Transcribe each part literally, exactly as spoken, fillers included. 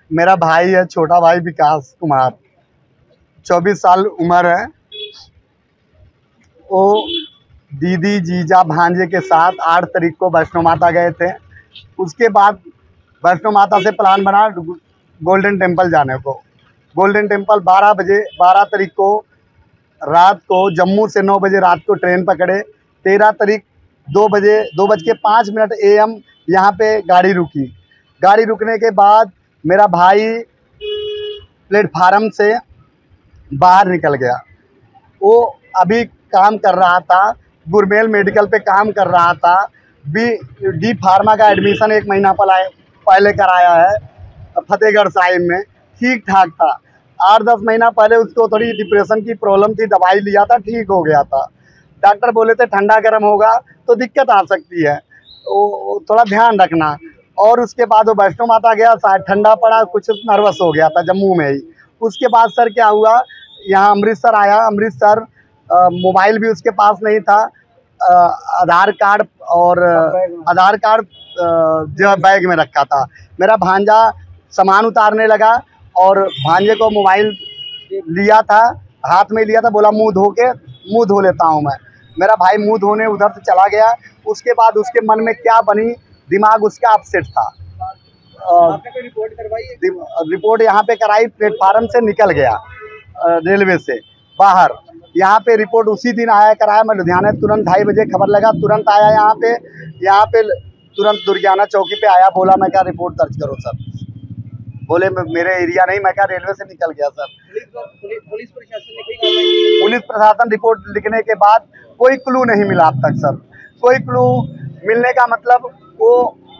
मेरा भाई है, छोटा भाई विकास कुमार, चौबीस साल उम्र है। वो दीदी जीजा भांजे के साथ आठ तारीख को वैष्णो माता गए थे। उसके बाद वैष्णो माता से प्लान बना गोल्डन टेम्पल जाने को। गोल्डन टेम्पल बारह बजे बारह तारीख को रात को जम्मू से नौ बजे रात को ट्रेन पकड़े। तेरह तारीख दो बजे दो बज के पाँच मिनट ए एम यहाँ पे गाड़ी रुकी। गाड़ी रुकने के बाद मेरा भाई प्लेटफार्म से बाहर निकल गया। वो अभी काम कर रहा था, गुरमेल मेडिकल पे काम कर रहा था। बी डी फार्मा का एडमिशन एक महीना पहले कराया है फतेहगढ़ साहिब में, ठीक ठाक था। आठ दस महीना पहले उसको थोड़ी डिप्रेशन की प्रॉब्लम थी, दवाई लिया था, ठीक हो गया था। डॉक्टर बोले थे ठंडा गर्म होगा तो दिक्कत आ सकती है, वो थोड़ा ध्यान रखना। और उसके बाद वो वैष्णो माता गया, शायद ठंडा पड़ा, कुछ नर्वस हो गया था जम्मू में ही। उसके बाद सर क्या हुआ, यहाँ अमृतसर आया। अमृतसर मोबाइल भी उसके पास नहीं था, आधार कार्ड और आधार कार्ड जो बैग में रखा था। मेरा भांजा सामान उतारने लगा और भांजे को मोबाइल लिया था, हाथ में लिया था, बोला मुंह धो के मुंह धो लेता हूँ मैं। मेरा भाई मुंह धोने उधर से चला गया। उसके बाद उसके मन में क्या बनी, दिमाग उसका अपसेट था। आपने कोई रिपोर्ट करवाई है? रिपोर्ट यहाँ पे कराई, प्लेटफार्म से निकल गया रेलवे से बाहर। यहाँ पे रिपोर्ट उसी दिन आया कराया। मैं लुधियाना तुरंत ढाई बजे खबर लगा, तुरंत आया यहाँ पे यहाँ पे तुरंत दुर्गियाना चौकी पे आया। बोला मैं क्या रिपोर्ट दर्ज करो सर। बोले मेरे एरिया नहीं, मैं क्या रेलवे से निकल गया सर। पुलिस प्रशासन ने कोई पुलिस प्रशासन रिपोर्ट लिखने के बाद कोई क्लू नहीं मिला अब तक सर। कोई क्लू मिलने का मतलब वो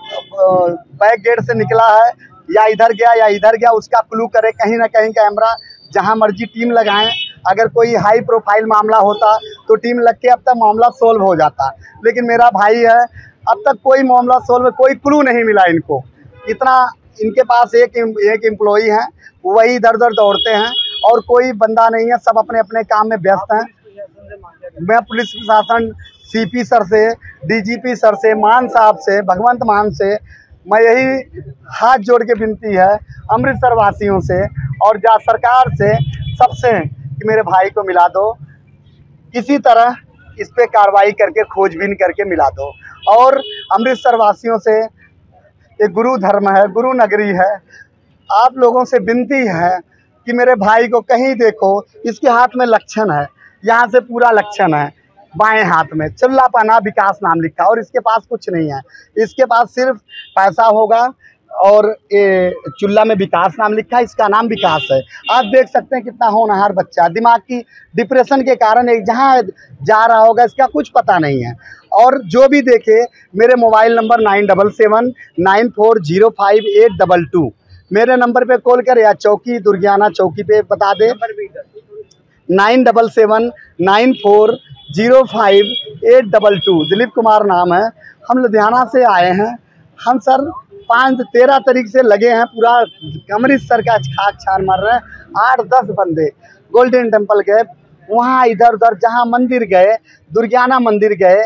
बैक गेट से निकला है या इधर गया या इधर गया, उसका क्लू करे। कहीं ना कहीं कैमरा, जहां मर्जी टीम लगाएं। अगर कोई हाई प्रोफाइल मामला होता तो टीम लग के अब तक मामला सोल्व हो जाता, लेकिन मेरा भाई है, अब तक कोई मामला सोल्व, कोई क्लू नहीं मिला इनको। इतना इनके पास एक एक एम्प्लॉई है, वही इधर उधर दौड़ते हैं और कोई बंदा नहीं है, सब अपने अपने काम में व्यस्त हैं। मैं पुलिस प्रशासन सीपी सर से, डीजीपी सर से, मान साहब से, भगवंत मान से मैं यही हाथ जोड़ के विनती है अमृतसर वासियों से और जा सरकार से, सबसे, कि मेरे भाई को मिला दो। किसी तरह इस पे कार्रवाई करके खोजबीन करके मिला दो। और अमृतसर वासियों से, ये गुरु धर्म है, गुरु नगरी है, आप लोगों से विनती है कि मेरे भाई को कहीं देखो। इसके हाथ में लक्षण है, यहाँ से पूरा लक्षण है, बाएं हाथ में चुल्लापना विकास नाम लिखा, और इसके पास कुछ नहीं है। इसके पास सिर्फ पैसा होगा और ये चुल्ला में विकास नाम लिखा है, इसका नाम विकास है। आप देख सकते हैं कितना होनहार बच्चा, दिमाग की डिप्रेशन के कारण एक जहाँ जा रहा होगा, इसका कुछ पता नहीं है। और जो भी देखे, मेरे mobile number nine double seven nine four zero five eight double two मेरे नंबर पे कॉल कर, या चौकी दुर्गियाना चौकी पे बता दे, nine double seven nine four zero five eight double two Dilip Kumar नाम है। हम लुधियाना से आए हैं। हम सर पाँच तेरह तारीख से लगे हैं, पूरा अमृतसर का खाक छान मार रहे हैं। आठ दस बंदे गोल्डन टेम्पल गए, वहाँ इधर उधर जहाँ मंदिर गए, दुर्गियाना मंदिर गए,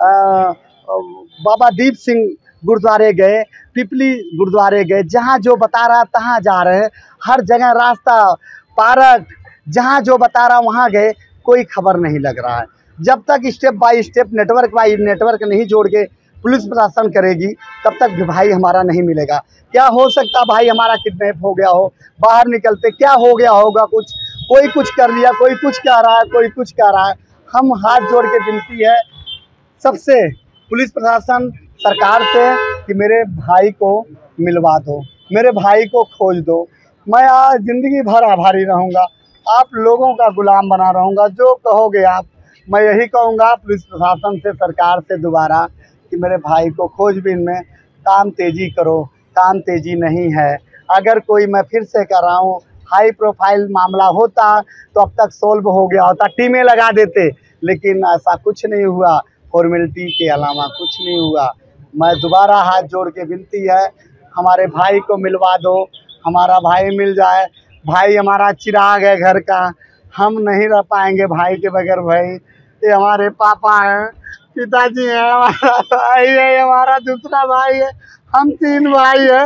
बाबा दीप सिंह गुरुद्वारे गए, पिपली गुरुद्वारे गए, जहाँ जो बता रहा तहाँ जा रहे हैं। हर जगह रास्ता, पार्क, जहाँ जो बता रहा वहाँ गए, कोई खबर नहीं लग रहा है। जब तक step by step, network by network नहीं जोड़ के पुलिस प्रशासन करेगी, तब तक भाई हमारा नहीं मिलेगा। क्या हो सकता भाई हमारा किडनैप हो गया हो, बाहर निकलते क्या हो गया होगा, कुछ कोई कुछ कर लिया, कोई कुछ कह रहा है, कोई कुछ कह रहा है। हम हाथ जोड़ के विनती है सबसे, पुलिस प्रशासन, सरकार से, कि मेरे भाई को मिलवा दो, मेरे भाई को खोज दो। मैं आज ज़िंदगी भर आभारी रहूँगा, आप लोगों का गुलाम बना रहूँगा, जो कहोगे आप। मैं यही कहूँगा पुलिस प्रशासन से, सरकार से दोबारा, कि मेरे भाई को खोजबीन में काम तेज़ी करो। काम तेज़ी नहीं है। अगर कोई, मैं फिर से कर रहा हूँ, हाई प्रोफाइल मामला होता तो अब तक सोल्व हो गया होता, टीमें लगा देते, लेकिन ऐसा कुछ नहीं हुआ। फॉर्मेलिटी के अलावा कुछ नहीं हुआ। मैं दोबारा हाथ जोड़ के विनती है, हमारे भाई को मिलवा दो, हमारा भाई मिल जाए। भाई हमारा चिराग है घर का, हम नहीं रह पाएंगे भाई के बगैर। भाई ये हमारे पापा हैं, पिताजी हैं, हमारा भाई है, हमारा दूसरा भाई है, हम तीन भाई हैं।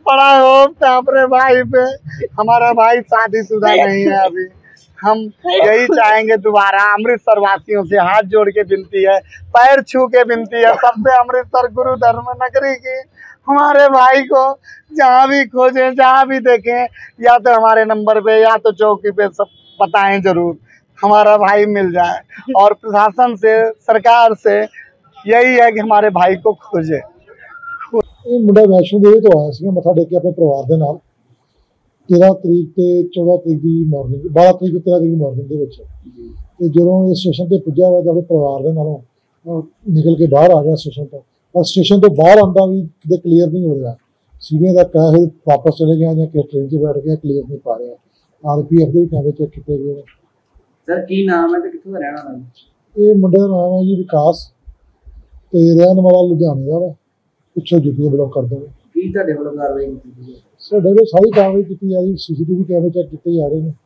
बड़ा होप था अपने भाई पे। हमारा भाई शादीशुदा नहीं है अभी। हम यही चाहेंगे दोबारा अमृतसर वासियों से हाथ जोड़ के विनती है, पैर छू के विनती है सबसे, अमृतसर गुरु धर्म नगरी की, हमारे भाई को जहाँ भी खोजें, जहाँ भी देखें, या तो हमारे नंबर पे या तो चौकी पे सब बताएं जरूर, हमारा भाई मिल जाए। और प्रशासन से, सरकार से यही है कि हमारे भाई को खोजे। ਇਹ ਮੁੰਡਾ ਵੈਸ਼ਨੋ ਦੇਵੀ ਤੋਂ ਆਇਆ ਸੀ ਮੱਥਾ ਟੇਕ ਕੇ ਆਪਣੇ ਪਰਿਵਾਰ ਦੇ ਨਾਲ तेरह ਤਰੀਕ ਤੇ चौदह ਤਰੀਕ ਦੀ ਮਾਰਨਿੰਗ, बारह ਤਰੀਕ ਤੇ तेरह ਤਰੀਕ ਦੀ ਮਾਰਨਿੰਗ ਦੇ ਵਿੱਚ ਤੇ ਜਦੋਂ ਇਹ ਸਟੇਸ਼ਨ ਤੇ ਪੁੱਜਿਆ ਹੋਇਆ ਤਾਂ ਆਪਣੇ ਪਰਿਵਾਰ ਦੇ ਨਾਲੋਂ ਨਿਕਲ ਕੇ ਬਾਹਰ ਆ ਗਿਆ ਸਟੇਸ਼ਨ ਤੋਂ। ਪਰ ਸਟੇਸ਼ਨ ਤੋਂ ਬਾਹਰ ਆਉਂਦਾ ਵੀ ਕਿਤੇ ਕਲੀਅਰ ਨਹੀਂ ਹੋ ਰਿਹਾ, ਸੀੜੀਆਂ ਦਾ ਕਹਿ ਫਿਰ ਵਾਪਸ ਚਲੇ ਗਿਆ ਜਾਂ ਕਿ ਟ੍ਰੇਨ 'ਚ ਬੈਠ ਗਿਆ, ਕਲੀਅਰ ਨਹੀਂ ਪਾ ਰਿਹਾ। ਆਰ ਪੀ ਐਫ ਦੇ ਵੀ ਕੈਮਰੇ ਚੈੱਕ ਕੀਤੇ ਗਏ ਨੇ। ਸਰ ਕੀ ਨਾਮ ਹੈ ਤੇ ਕਿੱਥੋਂ ਦਾ ਰਹਿਣ ਵਾਲਾ ਹੈ? ਇਹ ਮੁੰਡੇ ਦਾ ਨਾਮ ਹੈ ਜੀ ਵਿਕਾਸ ਤੇ ਰਹਿਣ ਵਾਲਾ ਲੁਧਿਆਣੇ ਦਾ ਵਾ, ਪਿੱਛੋਂ ਯੂਪੀ ਬਿਲੋਂਗ ਕਰਦਾ ਵਾ। ਕੀ ਤੁਹਾਡੇ ਵੱਲੋਂ ਕਾਰਵਾਈ ਕੀਤੀ ਗਈ ਹੈ? ਸਾਡੇ ਕੋਲ ਸਾਰੀ ਕਾਰਵਾਈ ਕੀਤੀ ਜਾ ਰਹੀ, ਸੀ ਸੀ ਟੀ ਵੀ ਕੈਮਰੇ ਚੈੱਕ ਕੀਤੇ ਜਾ ਰਹੇ ਨੇ।